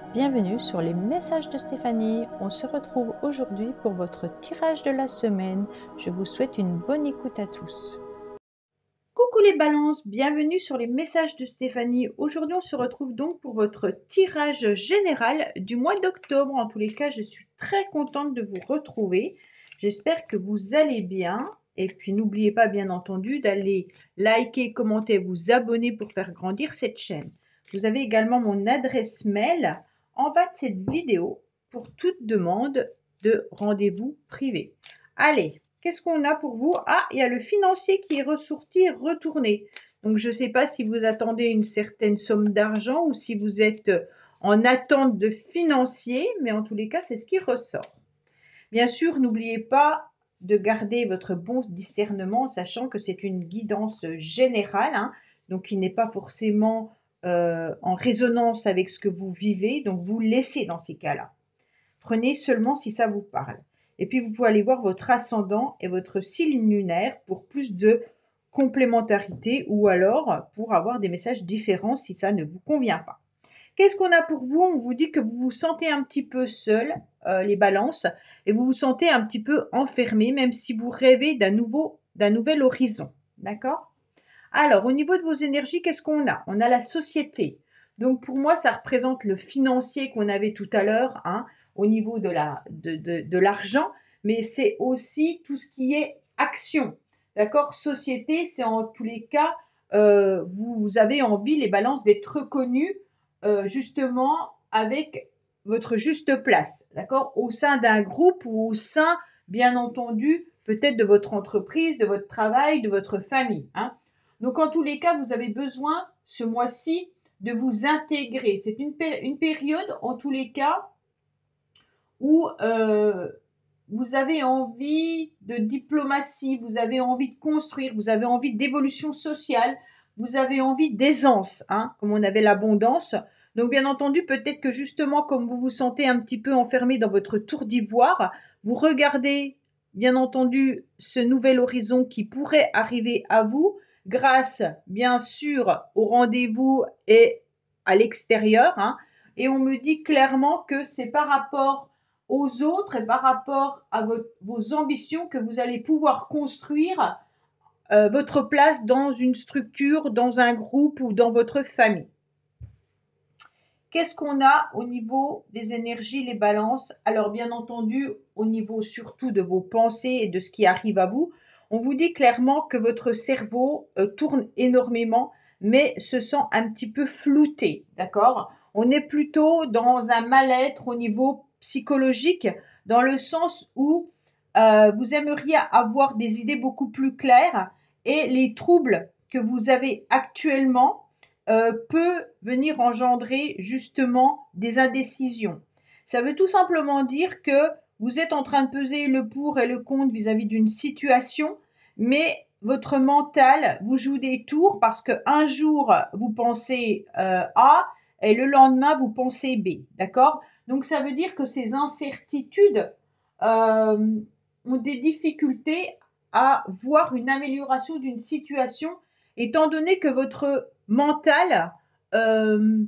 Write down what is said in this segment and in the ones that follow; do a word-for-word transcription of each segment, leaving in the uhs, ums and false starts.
Bienvenue sur les messages de Stéphanie. On se retrouve aujourd'hui pour votre tirage de la semaine. Je vous souhaite une bonne écoute à tous. Coucou les balances, bienvenue sur les messages de Stéphanie. Aujourd'hui on se retrouve donc pour votre tirage général du mois d'octobre. En tous les cas, je suis très contente de vous retrouver. J'espère que vous allez bien. Et puis n'oubliez pas bien entendu d'aller liker, commenter, vous abonner pour faire grandir cette chaîne. Vous avez également mon adresse mail en bas de cette vidéo pour toute demande de rendez-vous privé. Allez, qu'est-ce qu'on a pour vous? Ah, il y a le financier qui est ressorti, retourné. Donc, je ne sais pas si vous attendez une certaine somme d'argent ou si vous êtes en attente de financier, mais en tous les cas, c'est ce qui ressort. Bien sûr, n'oubliez pas de garder votre bon discernement, sachant que c'est une guidance générale, hein, donc qui n'est pas forcément euh, en résonance avec ce que vous vivez, donc vous laissez dans ces cas-là. Prenez seulement si ça vous parle. Et puis, vous pouvez aller voir votre ascendant et votre signe lunaire pour plus de complémentarité ou alors pour avoir des messages différents si ça ne vous convient pas. Qu'est-ce qu'on a pour vous? On vous dit que vous vous sentez un petit peu seul, euh, les balances, et vous vous sentez un petit peu enfermé, même si vous rêvez d'un nouveau, d'un nouvel horizon. D'accord? Alors, au niveau de vos énergies, qu'est-ce qu'on a? On a la société. Donc, pour moi, ça représente le financier qu'on avait tout à l'heure, hein, au niveau de la, de, de, de l'argent, mais c'est aussi tout ce qui est action. D'accord? Société, c'est en tous les cas, euh, vous, vous avez envie, les balances, d'être reconnus euh, justement avec votre juste place. D'accord? Au sein d'un groupe ou au sein, bien entendu, peut-être de votre entreprise, de votre travail, de votre famille. Hein? Donc, en tous les cas, vous avez besoin, ce mois-ci, de vous intégrer. C'est une, péri une période, en tous les cas, où euh, vous avez envie de diplomatie, vous avez envie de construire, vous avez envie d'évolution sociale, vous avez envie d'aisance, hein, comme on avait l'abondance. Donc, bien entendu, peut-être que justement, comme vous vous sentez un petit peu enfermé dans votre tour d'ivoire, vous regardez, bien entendu, ce nouvel horizon qui pourrait arriver à vous, grâce, bien sûr, au rendez-vous et à l'extérieur. Hein, et on me dit clairement que c'est par rapport aux autres et par rapport à votre, vos ambitions que vous allez pouvoir construire euh, votre place dans une structure, dans un groupe ou dans votre famille. Qu'est-ce qu'on a au niveau des énergies, les balances? Alors bien entendu, au niveau surtout de vos pensées et de ce qui arrive à vous, on vous dit clairement que votre cerveau euh, tourne énormément, mais se sent un petit peu flouté, d'accord? On est plutôt dans un mal-être au niveau psychologique, dans le sens où euh, vous aimeriez avoir des idées beaucoup plus claires et les troubles que vous avez actuellement euh, peut venir engendrer justement des indécisions. Ça veut tout simplement dire que vous êtes en train de peser le pour et le contre vis-à-vis d'une situation, mais votre mental vous joue des tours parce qu'un jour vous pensez euh, A et le lendemain vous pensez B, d'accord? Donc ça veut dire que ces incertitudes euh, ont des difficultés à voir une amélioration d'une situation, étant donné que votre mental euh,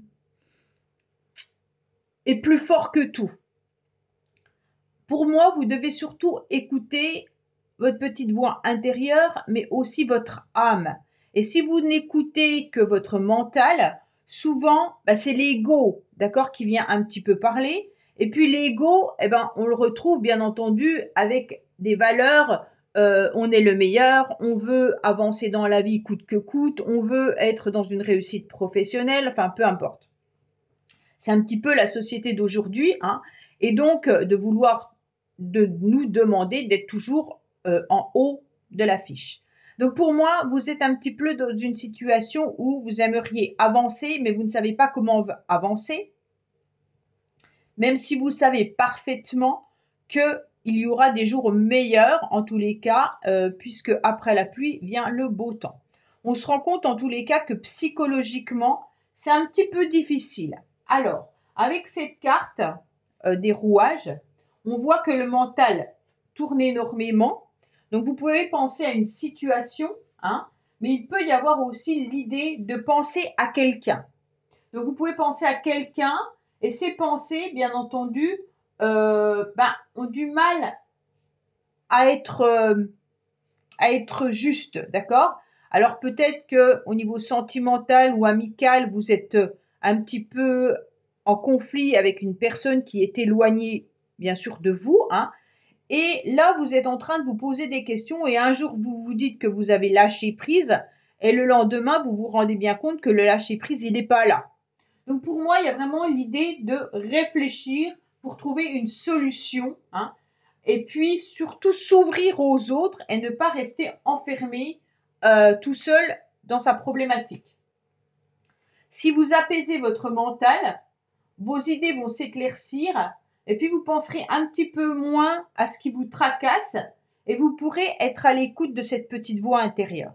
est plus fort que tout. Pour moi, vous devez surtout écouter votre petite voix intérieure, mais aussi votre âme. Et si vous n'écoutez que votre mental, souvent, bah, c'est l'ego, d'accord, qui vient un petit peu parler. Et puis l'ego, eh ben, on le retrouve bien entendu avec des valeurs. Euh, on est le meilleur, on veut avancer dans la vie coûte que coûte, on veut être dans une réussite professionnelle, enfin peu importe. C'est un petit peu la société d'aujourd'hui, hein, et donc de vouloir de nous demander d'être toujours euh, en haut de l'affiche. Donc pour moi, vous êtes un petit peu dans une situation où vous aimeriez avancer, mais vous ne savez pas comment avancer, même si vous savez parfaitement que il y aura des jours meilleurs, en tous les cas, euh, puisque après la pluie vient le beau temps. On se rend compte en tous les cas que psychologiquement, c'est un petit peu difficile. Alors, avec cette carte euh, des rouages, on voit que le mental tourne énormément. Donc, vous pouvez penser à une situation, hein, mais il peut y avoir aussi l'idée de penser à quelqu'un. Donc, vous pouvez penser à quelqu'un Et ces pensées, bien entendu, euh, ben, ont du mal à être, euh, à être justes, d'accord? Alors peut-être que au niveau sentimental ou amical, vous êtes un petit peu en conflit avec une personne qui est éloignée, bien sûr, de vous, hein. Et là, vous êtes en train de vous poser des questions et un jour, vous vous dites que vous avez lâché prise et le lendemain, vous vous rendez bien compte que le lâcher prise, il n'est pas là. Donc pour moi, il y a vraiment l'idée de réfléchir pour trouver une solution, hein, et puis surtout s'ouvrir aux autres et ne pas rester enfermé euh, tout seul dans sa problématique. Si vous apaisez votre mental, vos idées vont s'éclaircir et puis vous penserez un petit peu moins à ce qui vous tracasse et vous pourrez être à l'écoute de cette petite voix intérieure.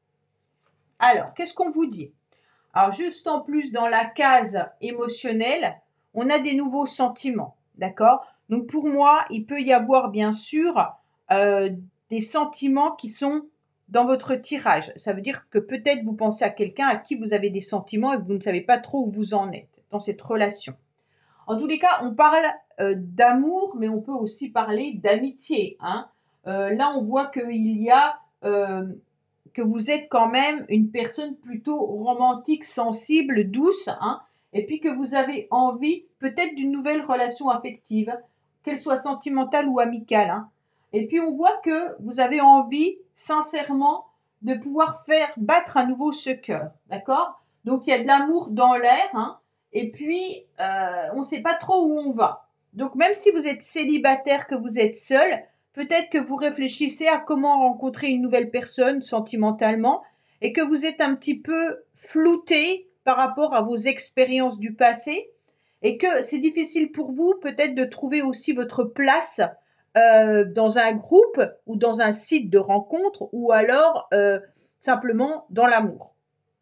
Alors, qu'est-ce qu'on vous dit? Alors, juste en plus, dans la case émotionnelle, on a des nouveaux sentiments, d'accord? Donc, pour moi, il peut y avoir, bien sûr, euh, des sentiments qui sont dans votre tirage. Ça veut dire que peut-être vous pensez à quelqu'un à qui vous avez des sentiments et que vous ne savez pas trop où vous en êtes dans cette relation. En tous les cas, on parle euh, d'amour, mais on peut aussi parler d'amitié, hein. Euh, là, on voit qu'il y a... Euh, que vous êtes quand même une personne plutôt romantique, sensible, douce, hein, et puis que vous avez envie peut-être d'une nouvelle relation affective, qu'elle soit sentimentale ou amicale, hein. Et puis on voit que vous avez envie, sincèrement, de pouvoir faire battre à nouveau ce cœur, d'accord? Donc il y a de l'amour dans l'air, hein, et puis euh, on ne sait pas trop où on va. Donc même si vous êtes célibataire, que vous êtes seul, peut-être que vous réfléchissez à comment rencontrer une nouvelle personne sentimentalement et que vous êtes un petit peu flouté par rapport à vos expériences du passé et que c'est difficile pour vous peut-être de trouver aussi votre place euh, dans un groupe ou dans un site de rencontre ou alors euh, simplement dans l'amour.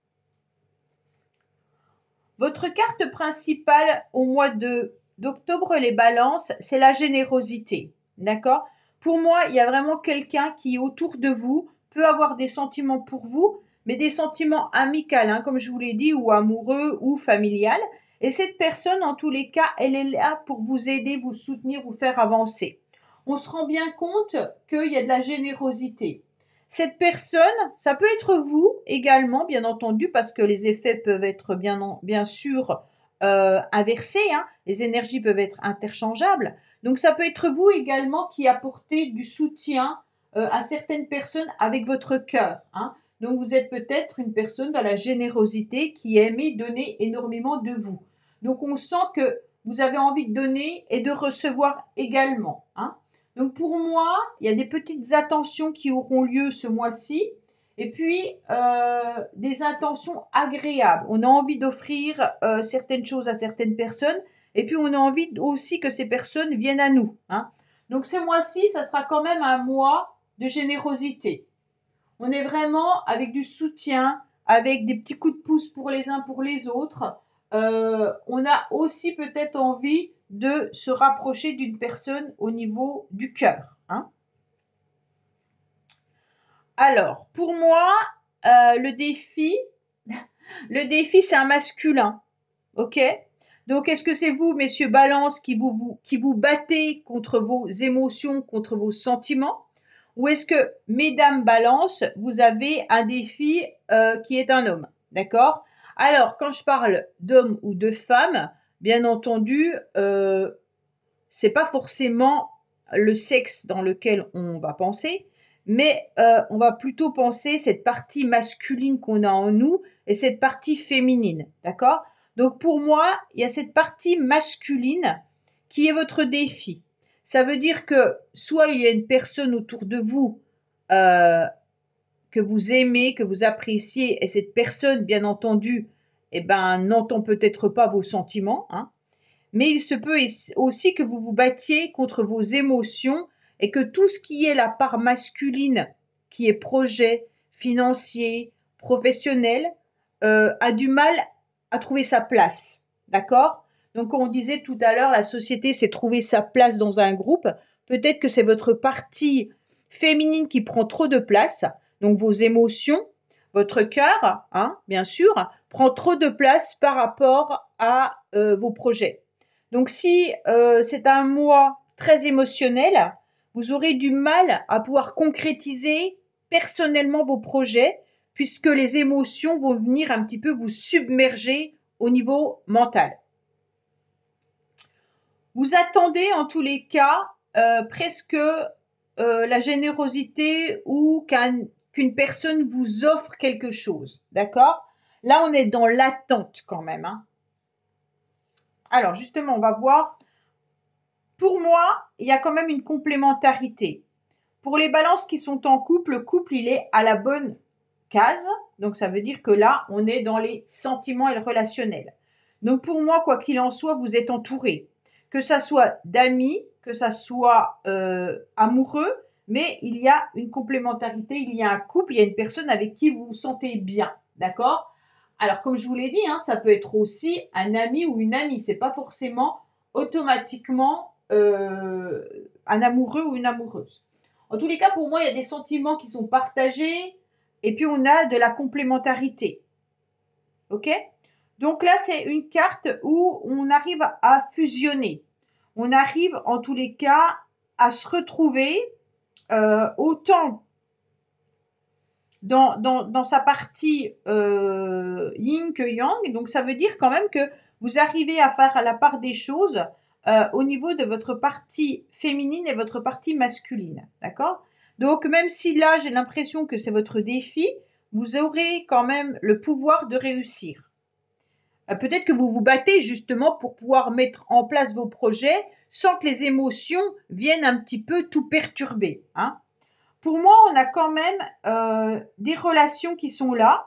Votre carte principale au mois de, d'octobre, les balances, c'est la générosité, d'accord? Pour moi, il y a vraiment quelqu'un qui, autour de vous, peut avoir des sentiments pour vous, mais des sentiments amicaux, hein, comme je vous l'ai dit, ou amoureux, ou familial. Et cette personne, en tous les cas, elle est là pour vous aider, vous soutenir, vous faire avancer. On se rend bien compte qu'il y a de la générosité. Cette personne, ça peut être vous également, bien entendu, parce que les effets peuvent être bien, bien sûr euh, inversés, hein. Les énergies peuvent être interchangeables. Donc ça peut être vous également qui apportez du soutien euh, à certaines personnes avec votre cœur, hein. Donc vous êtes peut-être une personne dans la générosité qui aime donner énormément de vous. Donc on sent que vous avez envie de donner et de recevoir également, hein. Donc pour moi, il y a des petites attentions qui auront lieu ce mois-ci et puis euh, des intentions agréables. On a envie d'offrir euh, certaines choses à certaines personnes et puis on a envie aussi que ces personnes viennent à nous, hein. Donc ce mois-ci, ça sera quand même un mois de générosité. On est vraiment avec du soutien, avec des petits coups de pouce pour les uns pour les autres. Euh, on a aussi peut-être envie de se rapprocher d'une personne au niveau du cœur, hein. Alors, pour moi, euh, le défi, le défi, c'est un masculin, ok? Donc, est-ce que c'est vous, messieurs Balance, qui vous, vous, qui vous battez contre vos émotions, contre vos sentiments? Ou est-ce que, mesdames Balance, vous avez un défi euh, qui est un homme, d'accord? Alors, quand je parle d'homme ou de femme, bien entendu, euh, c'est pas forcément le sexe dans lequel on va penser, mais euh, on va plutôt penser cette partie masculine qu'on a en nous et cette partie féminine, d'accord? Donc pour moi, il y a cette partie masculine qui est votre défi. Ça veut dire que soit il y a une personne autour de vous euh, que vous aimez, que vous appréciez, et cette personne, bien entendu, eh ben, n'entend peut-être pas vos sentiments, hein. Mais il se peut aussi que vous vous battiez contre vos émotions et que tout ce qui est la part masculine, qui est projet, financier, professionnel, euh, a du mal à trouver sa place. D'accord? Donc, comme on disait tout à l'heure, la société s'est trouver sa place dans un groupe. Peut-être que c'est votre partie féminine qui prend trop de place. Donc, vos émotions, votre cœur, hein, bien sûr, prend trop de place par rapport à euh, vos projets. Donc si euh, c'est un mois très émotionnel, vous aurez du mal à pouvoir concrétiser personnellement vos projets puisque les émotions vont venir un petit peu vous submerger au niveau mental. Vous attendez en tous les cas euh, presque euh, la générosité ou qu'un, qu'une personne vous offre quelque chose, d'accord? Là, on est dans l'attente quand même. Hein. Alors justement, on va voir. Pour moi, il y a quand même une complémentarité. Pour les balances qui sont en couple, le couple, il est à la bonne case. Donc, ça veut dire que là, on est dans les sentiments et le relationnel. Donc, pour moi, quoi qu'il en soit, vous êtes entouré. Que ça soit d'amis, que ça soit euh, amoureux, mais il y a une complémentarité, il y a un couple, il y a une personne avec qui vous vous sentez bien. D'accord? Alors, comme je vous l'ai dit, hein, ça peut être aussi un ami ou une amie. C'est pas forcément automatiquement euh, un amoureux ou une amoureuse. En tous les cas, pour moi, il y a des sentiments qui sont partagés et puis on a de la complémentarité. Ok? Donc là, c'est une carte où on arrive à fusionner. On arrive en tous les cas à se retrouver euh, autant dans, dans, dans sa partie euh, yin que yang. Donc ça veut dire quand même que vous arrivez à faire la part des choses euh, au niveau de votre partie féminine et votre partie masculine. D'accord? Donc même si là j'ai l'impression que c'est votre défi, vous aurez quand même le pouvoir de réussir. Euh, peut-être que vous vous battez justement pour pouvoir mettre en place vos projets sans que les émotions viennent un petit peu tout perturber. Hein. Pour moi, on a quand même euh, des relations qui sont là.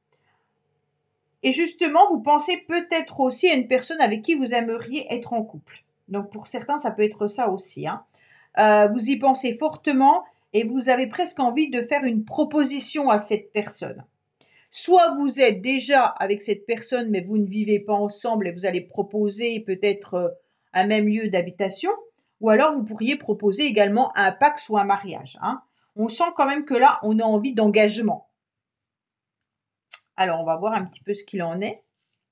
Et justement, vous pensez peut-être aussi à une personne avec qui vous aimeriez être en couple. Donc pour certains, ça peut être ça aussi. Hein. Euh, vous y pensez fortement et vous avez presque envie de faire une proposition à cette personne. Soit vous êtes déjà avec cette personne, mais vous ne vivez pas ensemble et vous allez proposer peut-être euh, un même lieu d'habitation, ou alors vous pourriez proposer également un pax ou un mariage. Hein. On sent quand même que là, on a envie d'engagement. Alors, on va voir un petit peu ce qu'il en est.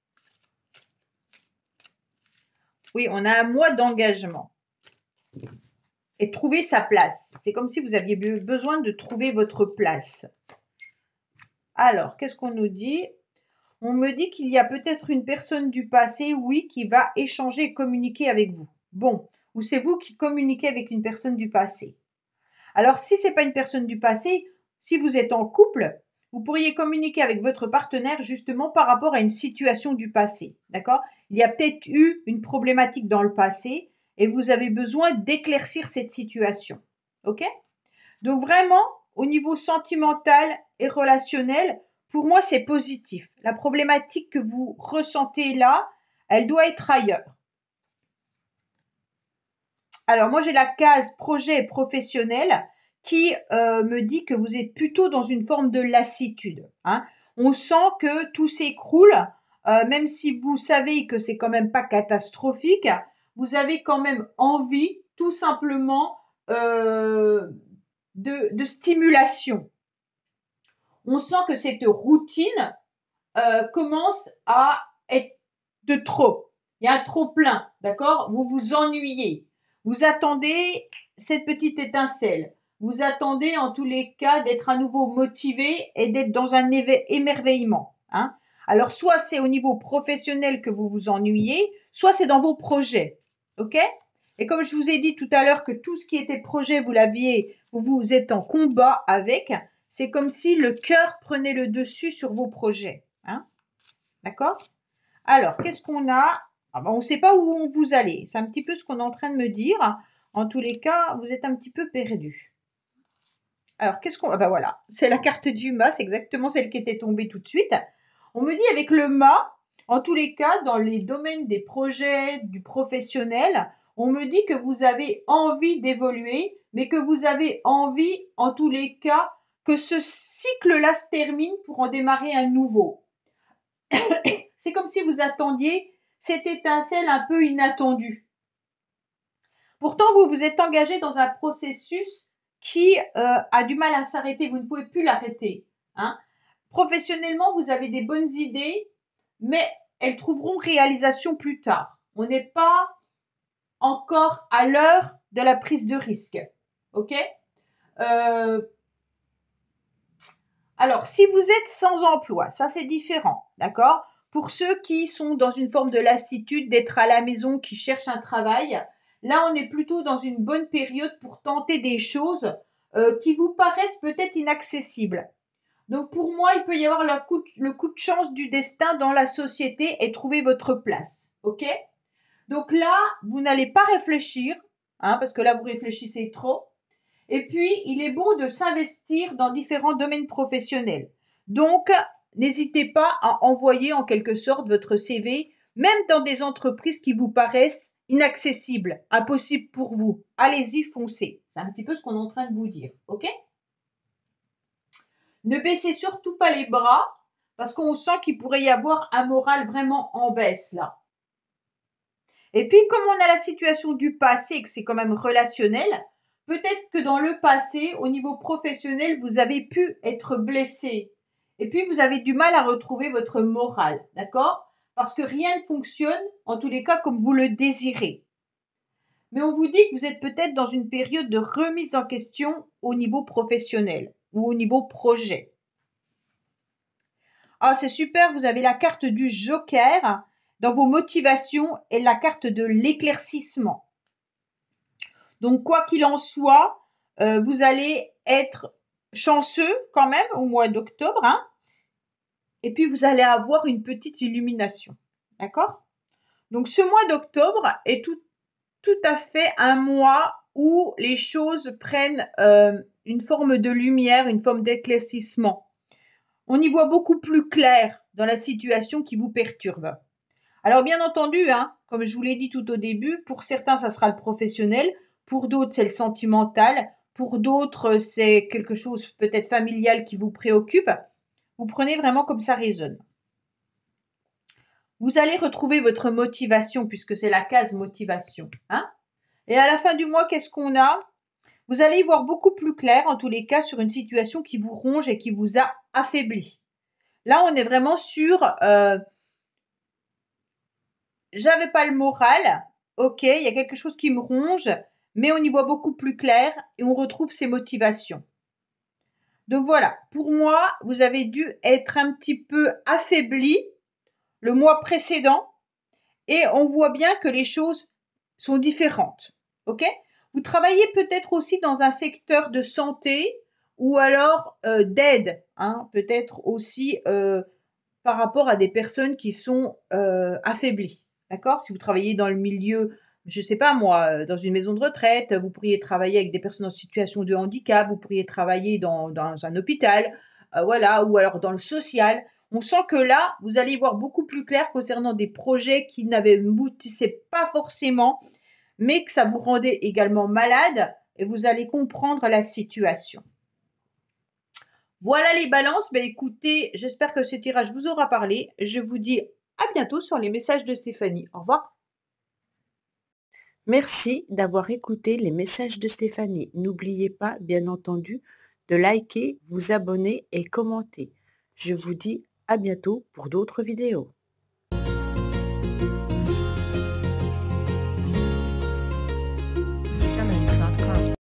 Oui, on a un mois d'engagement. Et trouver sa place. C'est comme si vous aviez besoin de trouver votre place. Alors, qu'est-ce qu'on nous dit? On me dit qu'il y a peut-être une personne du passé, oui, qui va échanger et communiquer avec vous. Bon, ou c'est vous qui communiquez avec une personne du passé. Alors, si ce n'est pas une personne du passé, si vous êtes en couple, vous pourriez communiquer avec votre partenaire justement par rapport à une situation du passé. D'accord? Il y a peut-être eu une problématique dans le passé et vous avez besoin d'éclaircir cette situation. OK? Donc vraiment, au niveau sentimental et relationnel, pour moi, c'est positif. La problématique que vous ressentez là, elle doit être ailleurs. Alors moi, j'ai la case projet professionnel qui euh, me dit que vous êtes plutôt dans une forme de lassitude. Hein. On sent que tout s'écroule, euh, même si vous savez que c'est quand même pas catastrophique, vous avez quand même envie, tout simplement, euh, de, de stimulation. On sent que cette routine euh, commence à être de trop. Il y a un trop plein, d'accord? Vous vous ennuyez. Vous attendez cette petite étincelle. Vous attendez en tous les cas d'être à nouveau motivé et d'être dans un émerveillement. Hein? Alors soit c'est au niveau professionnel que vous vous ennuyez, soit c'est dans vos projets. Ok? Et comme je vous ai dit tout à l'heure que tout ce qui était projet, vous l'aviez, vous vous êtes en combat avec, c'est comme si le cœur prenait le dessus sur vos projets. Hein? D'accord? Alors, qu'est-ce qu'on a? Ah ben, on ne sait pas où vous allez. C'est un petit peu ce qu'on est en train de me dire. En tous les cas, vous êtes un petit peu perdu. Alors, qu'est-ce qu'on... Ah ben voilà, c'est la carte du mât, c'est exactement celle qui était tombée tout de suite. On me dit avec le mât, en tous les cas, dans les domaines des projets, du professionnel, on me dit que vous avez envie d'évoluer, mais que vous avez envie, en tous les cas, que ce cycle-là se termine pour en démarrer un nouveau. C'est comme si vous attendiez cette étincelle un peu inattendue. Pourtant, vous vous êtes engagé dans un processus qui euh, a du mal à s'arrêter. Vous ne pouvez plus l'arrêter. Hein. Professionnellement, vous avez des bonnes idées, mais elles trouveront réalisation plus tard. On n'est pas encore à l'heure de la prise de risque. Ok? euh, Alors, si vous êtes sans emploi, ça c'est différent, d'accord? Pour ceux qui sont dans une forme de lassitude d'être à la maison, qui cherchent un travail, là on est plutôt dans une bonne période pour tenter des choses euh, qui vous paraissent peut-être inaccessibles. Donc pour moi, il peut y avoir la coup, le coup de chance du destin dans la société et trouver votre place, ok? Donc là, vous n'allez pas réfléchir, hein, parce que là vous réfléchissez trop. Et puis, il est bon de s'investir dans différents domaines professionnels. Donc, n'hésitez pas à envoyer en quelque sorte votre C V, même dans des entreprises qui vous paraissent inaccessibles, impossibles pour vous. Allez-y, foncez. C'est un petit peu ce qu'on est en train de vous dire, ok? Ne baissez surtout pas les bras, parce qu'on sent qu'il pourrait y avoir un moral vraiment en baisse, là. Et puis, comme on a la situation du passé et que c'est quand même relationnel, peut-être que dans le passé, au niveau professionnel, vous avez pu être blessé. Et puis, vous avez du mal à retrouver votre morale, d'accord? Parce que rien ne fonctionne, en tous les cas, comme vous le désirez. Mais on vous dit que vous êtes peut-être dans une période de remise en question au niveau professionnel ou au niveau projet. Ah, c'est super, vous avez la carte du Joker dans vos motivations et la carte de l'éclaircissement. Donc, quoi qu'il en soit, euh, vous allez être chanceux quand même au mois d'octobre. Hein, et puis, vous allez avoir une petite illumination. D'accord? Donc, ce mois d'octobre est tout, tout à fait un mois où les choses prennent euh, une forme de lumière, une forme d'éclaircissement. On y voit beaucoup plus clair dans la situation qui vous perturbe. Alors, bien entendu, hein, comme je vous l'ai dit tout au début, pour certains, ça sera le professionnel. Pour d'autres, c'est le sentimental. Pour d'autres, c'est quelque chose peut-être familial qui vous préoccupe. Vous prenez vraiment comme ça résonne. Vous allez retrouver votre motivation puisque c'est la case motivation. Hein, et à la fin du mois, qu'est-ce qu'on a? Vous allez y voir beaucoup plus clair, en tous les cas, sur une situation qui vous ronge et qui vous a affaibli. Là, on est vraiment sur... Euh, j'avais pas le moral, ok, il y a quelque chose qui me ronge, mais on y voit beaucoup plus clair et on retrouve ses motivations. Donc voilà, pour moi, vous avez dû être un petit peu affaibli le mois précédent et on voit bien que les choses sont différentes, ok? Vous travaillez peut-être aussi dans un secteur de santé ou alors euh, d'aide, hein, peut-être aussi euh, par rapport à des personnes qui sont euh, affaiblies. D'accord? Si vous travaillez dans le milieu, je ne sais pas moi, dans une maison de retraite, vous pourriez travailler avec des personnes en situation de handicap, vous pourriez travailler dans, dans un hôpital, euh, voilà, ou alors dans le social. On sent que là, vous allez voir beaucoup plus clair concernant des projets qui n'aboutissaient pas forcément, mais que ça vous rendait également malade et vous allez comprendre la situation. Voilà les balances. Ben écoutez, j'espère que ce tirage vous aura parlé. Je vous dis à bientôt sur les messages de Stéphanie. Au revoir. Merci d'avoir écouté les messages de Stéphanie. N'oubliez pas, bien entendu, de liker, vous abonner et commenter. Je vous dis à bientôt pour d'autres vidéos.